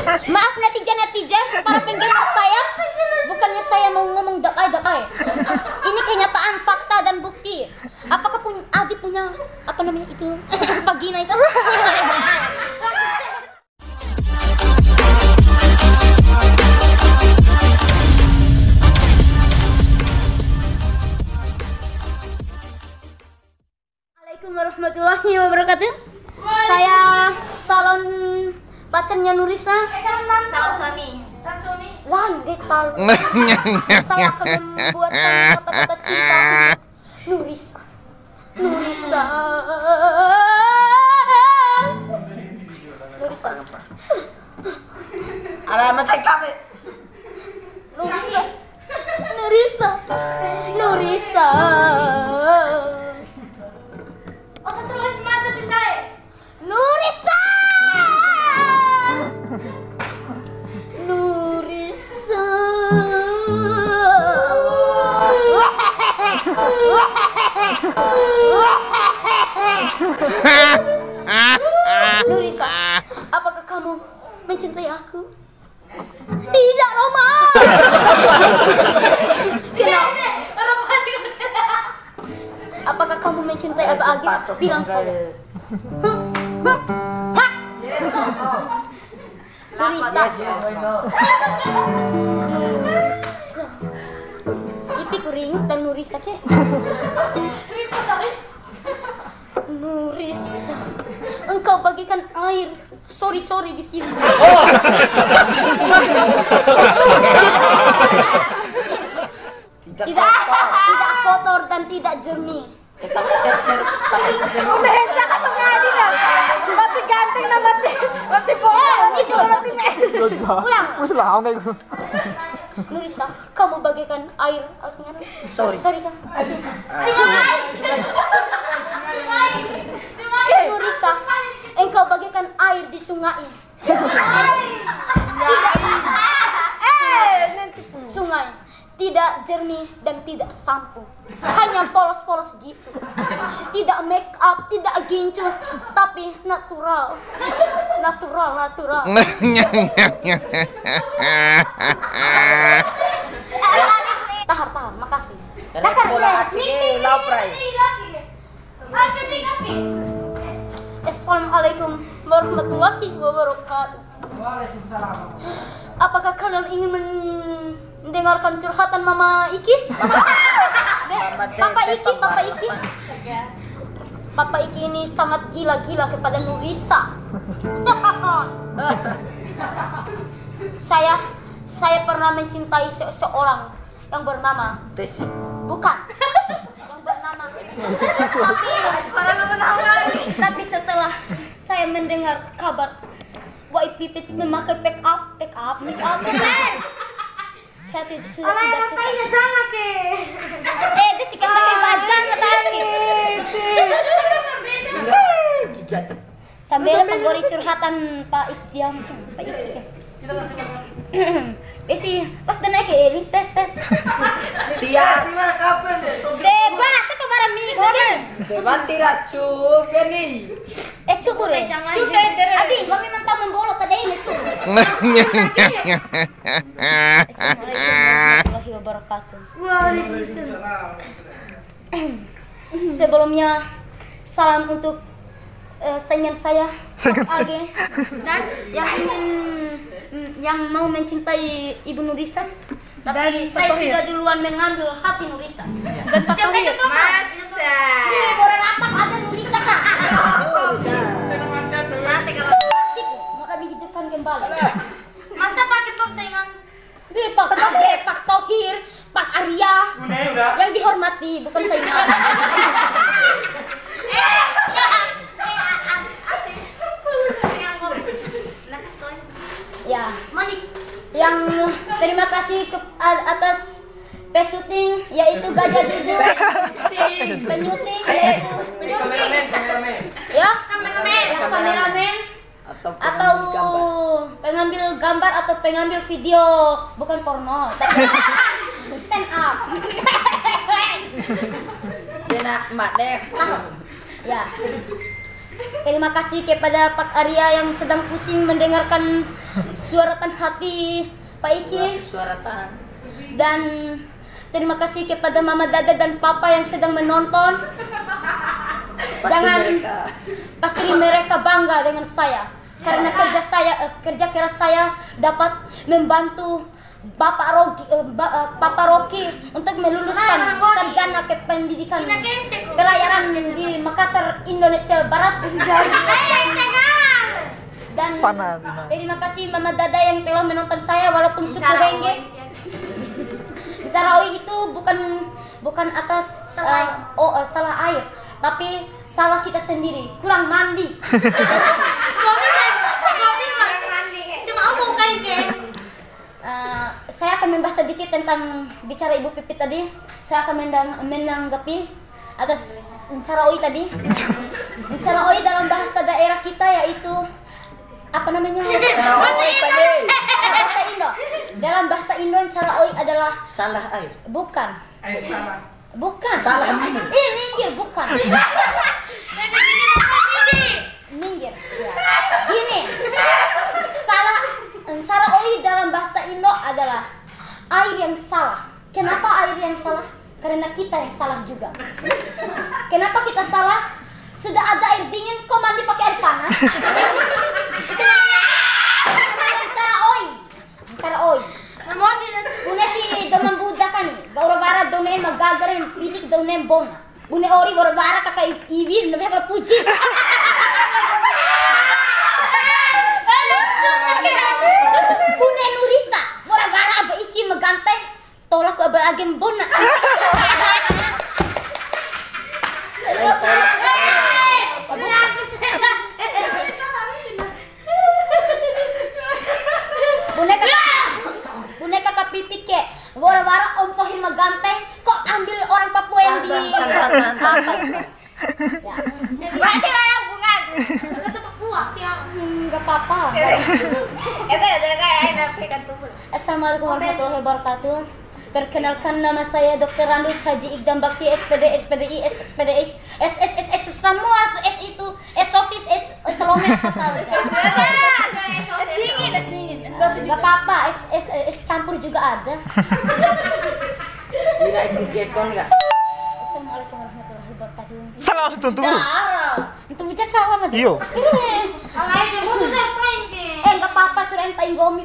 Maaf netizen para penggemar saya, bukannya saya mau ngomong dakai. Ini kenyataan, fakta dan bukti. Apakah Adi punya apa namanya itu vagina itu? Assalamualaikum warahmatullahi wabarakatuh. Saya calon pacarnya Nurisa. Calon suami. Lain getal. Saya akan membuatkan kata-kata cinta untuk Nurisa. Nurisa. Alamat saya kafe. Nurisa. Nurisa. Nurisa, apakah kamu mencintai aku? Tidak, Roma. Kenapa? Apakah kamu mencintai Abah Agi? Bilang saja. Nurisa. Ipi kuring dan Nurisa ke? Nurisa, engkau bagikan air. Sorry di sini. Tidak kotor dan tidak jernih. Mati ganteng na mati bohong. Itu ulang. Nurisa, kamu bagikan air. Sorry kan? Nurisa, engkau bagikan air di sungai. Sungai tidak jernih dan tidak sampo, hanya polos-polos gitu. Tidak make up, tidak gincu, tapi natural. Tahar, makasih. Assalamualaikum warahmatullahi wabarakatuh. Waalaikumsalam. Apakah kalian ingin mendengarkan curhatan Mama Iki? Papa Iki. Papa Iki ini sangat gila-gila kepada Nurisa. Saya pernah mencintai seseorang yang bernama Desi. Bukan. Yang bernama. Tapi setelah saya mendengar kabar Pipit memakai make up. Saya sudah tidak suka. Dia sih pakai bajang tadi. Sambil penggori curhatan Pak Ikdiam, Pak Iki. Silakan. Besi, pas dan naik ke tes. Dia kapan deh? Debat apa barang minggu kan? Debat tidak cukup ini. Cukup deh. Abi, gua memang tahu membolot tadi ini cukup. Assalamualaikum warahmatullahi wabarakatuh. Waalaikumsalam. Sebelumnya salam untuk senior saya Age dan yang mau mencintai Ibu Nurisa, tapi saya sudah duluan mengambil hati Nurisa. Siapa itu masa? Orang atap ada Nurisa kan? Santai kalau mau dihidupkan kembali. masa pakai saingan? Pak Tohir, Pak Arya, yang dihormati bukan saingan. Ya, yang terima kasih atas pesuting yaitu Gajah Duduk, penyuting yaitu kameramen atau pengambil gambar atau pengambil video, bukan porno tapi stand up. Dia nak mak dek. Ya, Terima kasih kepada Pak Arya yang sedang pusing mendengarkan suaratan hati Pak Iki. Suara tahan. Dan terima kasih kepada Mama Dada dan Papa yang sedang menonton. Pasti mereka bangga dengan saya karena kerja keras saya dapat membantu Papa Rocky untuk meluluskan sarjana kependidikan pelayaran di Makassar, Indonesia Barat. Dan terima kasih Mama Dada yang telah menonton saya walaupun suku Hengge. Cara itu bukan atas salah air, tapi salah kita sendiri, kurang mandi. Cuma omong kain ke. Saya akan membahas sedikit tentang bicara Ibu Pipit tadi. Saya akan menanggapi atas cara oi tadi. Cara oi dalam bahasa daerah kita yaitu apa namanya? Bahasa Indo. Dalam bahasa Indo cara oi adalah Salah air. bukan. Air salah. Bukan. Salah minum. Minggir bukan. Minggir. Ya. Gini. Salah. Cara oi dalam bahasa Indo adalah air yang salah. Kenapa air yang salah? Karena kita yang salah juga. Kenapa kita salah? Sudah ada air dingin, kok mandi pakai air panas? Itu namanya cara oi. Cara oi. Une si zaman budak kan nih, gara-gara donen magagarin pilik donen bona. Une ori gara-gara kakak iwin lebih kalau puji. Une Nurisa, gara-gara aba iki meganteng, tolak aba agen bona. Boneka kakak pipit ke, wara-wara ompohin meganteng, kok ambil orang Papua yang di Berarti ada hubungan. Kata Papua tiap. Enggak apa-apa. Itu ada kayak enak pekan tubuh. Assalamualaikum warahmatullahi wabarakatuh. Perkenalkan nama saya Dr. Randus Haji Ikdam Bakti SPD, SPDI, SPDS, SSSS semua S itu sosis Selome pasal. Enggak apa-apa, S campur juga ada. Mira ikut gekon enggak? Assalamualaikum warahmatullahi wabarakatuh. Salah langsung tuh. Itu bicara salah mah. Iyo. Alay dia mau saya poin ke. Enggak apa-apa suruh enta ingomi.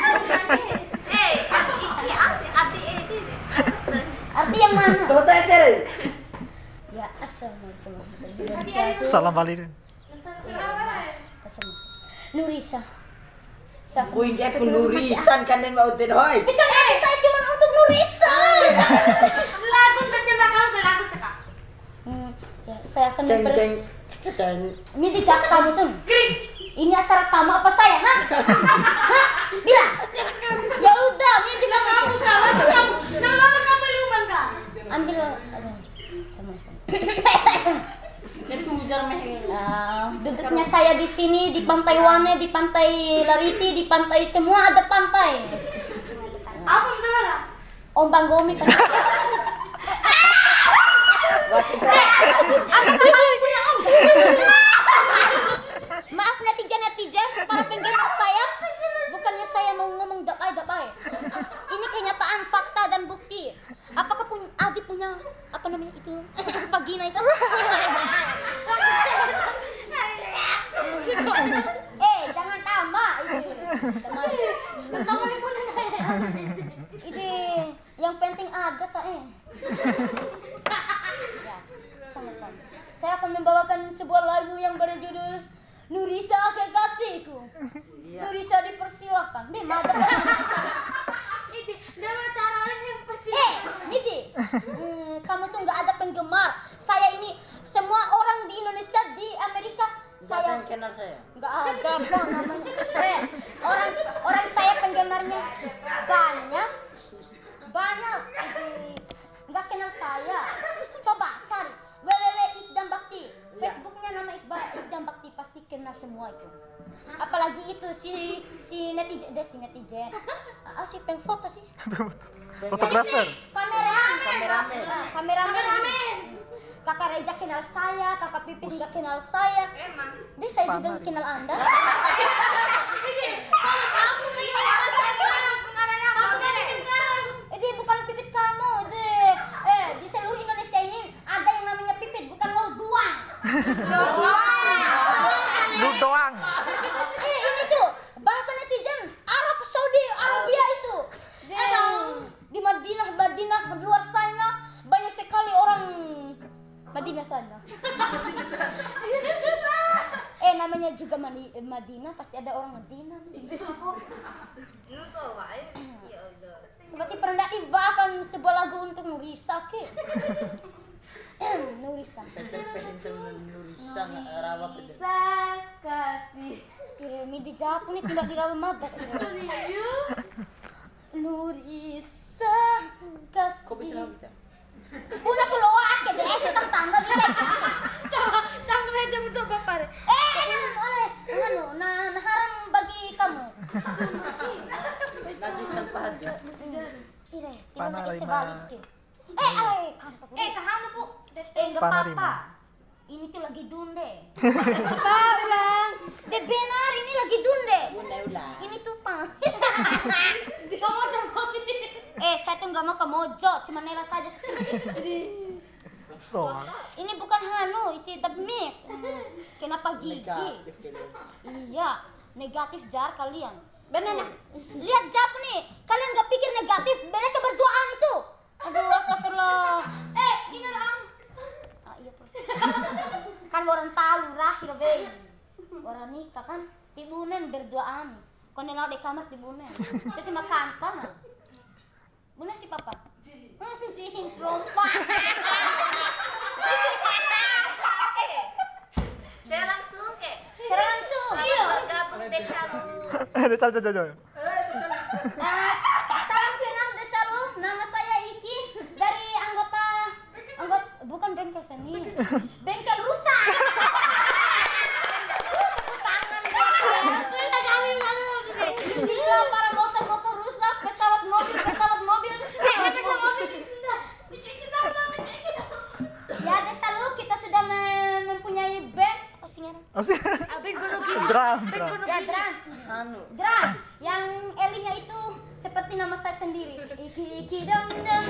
Arti yang mana? Tota etere. Ya, assalamualaikum warahmatullahi wabarakatuh. Salam balik. Nurisa. Kuing ke penurisan kan yang mau den hoy. Itu saya cuma untuk Nurisa. Lagu bersama kamu lagu cakap. Ya, saya akan Ceng. Ini dijak kamu tuh. Ini acara kamu apa saya, ha? Hah? Bilang. Ya udah, ini juga kamu Kamu kamu luman kan? ambil. Aduh, assalamualaikum. Duduknya saya di sini di Pantai Wane, di Pantai Lariti, di pantai semua ada pantai. Apa betul? Ombang Gomi. Maaf netizen, para penggemar saya. Bukannya saya mau ngomong dapai. Ini kenyataan, fakta dan bukti. Apakah Adi punya apa namanya itu? Vagina itu? Jangan tamak itu. Ini yang penting ada saya. Ya, sangat. Saya akan membawakan sebuah lagu yang berjudul Nurisa Kekasihku. Nurisa dipersilahkan. Nih, mada. Ini dia cara lagi yang persis. Niti. Kamu tuh nggak ada penggemar. Saya ini semua orang di Indonesia, di Amerika. Saya kenal saya. nggak ada apa namanya. Orang saya penggemarnya banyak. Nggak kenal saya. Coba cari Ikdam Bakti. Facebooknya nama Ikdam Bakti, pasti kenal semua itu. Apalagi itu si netizen. Si pengfoto sih. Fotografer. Kameramen. Kakak Reja kenal saya, Kakak Pipit nggak kenal saya. Emang. Deh saya juga nggak kenal Anda. Aku nih saya pengarangnya apa Deh bukan Pipit kamu, deh. Di seluruh Indonesia ini ada yang namanya Pipit, bukan lo doang. Lu doang. Ini tuh bahasa netizen Arab Saudi Arabia itu. Di Madinah luar sana banyak sekali orang Madinah sana. Namanya juga Madinah, pasti ada orang Madinah. Nuto, Pak. Ya Allah. Berarti pernah dibawakan sebuah lagu untuk Nurisa ke? Nurisa. Pengen Nurisa nggak rawa pede. Kasih. Mi di Japun ini tidak dirawa mata. Nurisa kasih. Kok bisa rawa kita? Udah keluar aja deh, setang tangga di Coba meja untuk Bapak. nah haram bagi kamu. Najis tanpa hati. Ire, Panah tidak lima. sebalis ke. Kantor. Kahana Bu. Enggak Panah apa-apa. Ini tuh lagi dunde. Ulang. Benar ini lagi dunde. Udah. Ini tuh pang. Kamu coba ini. Saya tuh nggak mau ke mojo, cuma nela saja. So, Ini bukan hanu, itu demi. Kenapa gigi? Negatif gitu. Iya, negatif jar kalian. Benar. Lihat Jap nih, kalian nggak pikir negatif, mereka berduaan itu. Aduh, astagfirullah. Ingat Am. Iya terus. Kan orang tahu rahir be. Orang nikah kan, tibunen berduaan. Kau nenau di kamar tibunen. Terus makan tanah. Buna si papa. Jing perempuan. Saya langsung ke. Cara langsung. Iya. Gabung deh calu. Jom. Salam kenal Decalu. Nama saya Iki dari anggota bukan bengkel seni. Bengkel rusak. Sila para motor rusak, pesawat mobil. Ya Decalu, kita sudah mempunyai band. Apa sih ngaran? Abang guru gini. Drum. Ya drum. Anu. Drum yang Elinya itu seperti nama saya sendiri. Iki dam dam,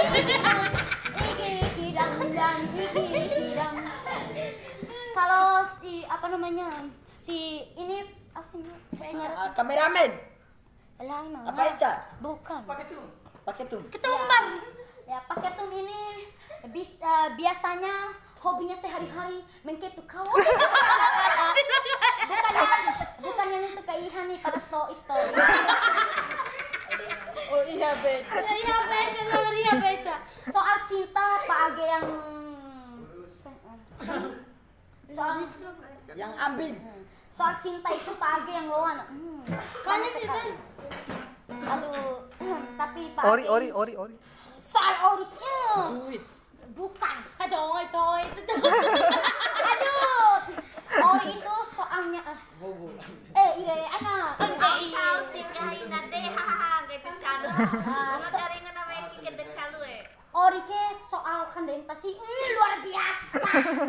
iki dam. Kalau si apa namanya? Si ini apa sih? Kameramen. Lain Apa itu? Bukan. Pakai tuh. Ketumbar. Ya, pakai tum ini biasanya hobinya sehari-hari mengketuk kawan. bukan yang itu keihan nih pada story. Oh iya beca. Iya beca. Soal cinta Pak Age Yang ambil. soal cinta itu Pak Age yang loan. Banyak sekali. Aduh, tapi Pak Age Ori. soal orisnya Duit. bukan. Aduh, itu. Aduh, ori itu soalnya Bobo. ire anak. Ang calu sih kahit na deh hahaha gitu calu. Mga garingan na may kikin de calu eh. Ori ke soal kandentasi luar biasa.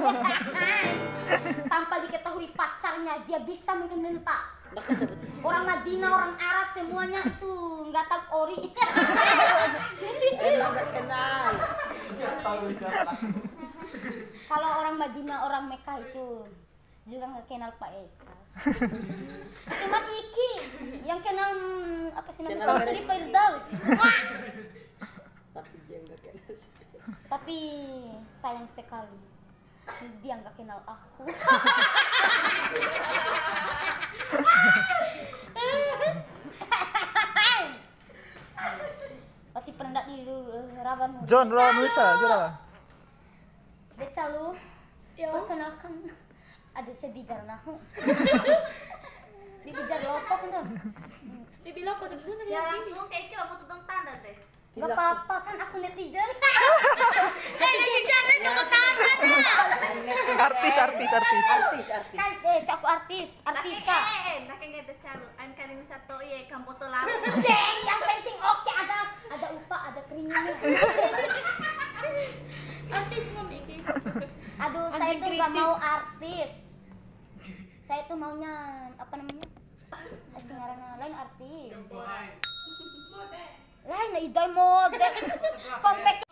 Tanpa diketahui pacarnya dia bisa mengkendenta. Orang Madinah, orang Arab semuanya itu nggak tahu ori. Emang gak kenal. Kalau orang Madinah, orang Mekah itu juga nggak kenal Pak Eca. Cuma Iki yang kenal apa sih namanya? Kenal Samsuri Firdaus. Tapi dia gak kenal. Tapi sayang sekali dia nggak kenal aku. Berarti pernah di Rawan. John, Nusa, Decalu, perkenalkan ada sebijar nahu. Bibijar lopok kan? Dibilang ko duguna siya langsung kay ikaw mo tudong tanda deh. Gak apa-apa kan aku netizen. Netizen itu tanda na. Artis. Kan aku artis kak. Nakingay de calu. Ang kanin sa to ye kampo to lang. Deng, yang penting oke ada upah, ada keringatnya. Artis mo Miki. nggak mau artis. Saya tuh maunya apa namanya? Singarana lain artis. Lain na iday mo. Compact